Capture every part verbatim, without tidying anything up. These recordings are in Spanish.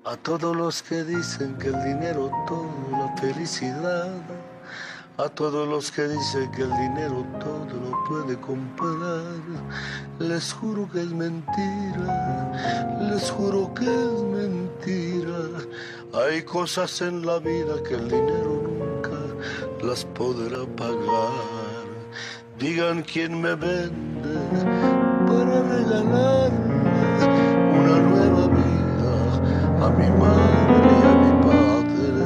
A todos los que dicen que el dinero todo, la felicidad. A todos los que dicen que el dinero todo lo puede comprar. Les juro que es mentira, les juro que es mentira. Hay cosas en la vida que el dinero nunca las podrá pagar. Digan quién me vende para regalarle una nueva vida a mi madre y a mi padre.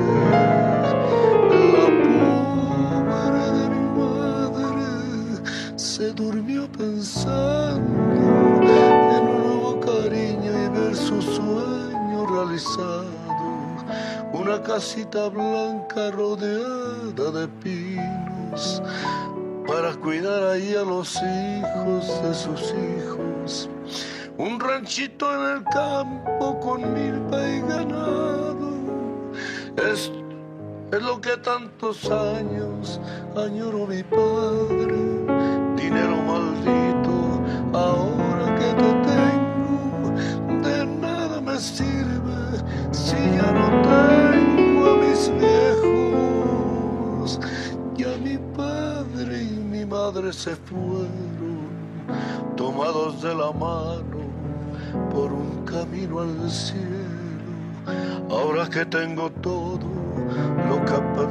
La pobre de mi madre se durmió pensando en un nuevo cariño y ver su sueño realizado. Una casita blanca rodeada de pinos para cuidar ahí a los hijos de sus hijos. Un ranchito en el campo con milpa y ganado. Es, es lo que tantos años añoró mi padre. Dinero maldito, ahora que te tengo, de nada me sirve si ya no tengo a mis viejos. Ya mi padre y mi madre se fueron, tomados de la mano por un camino al cielo. Ahora que tengo todo lo que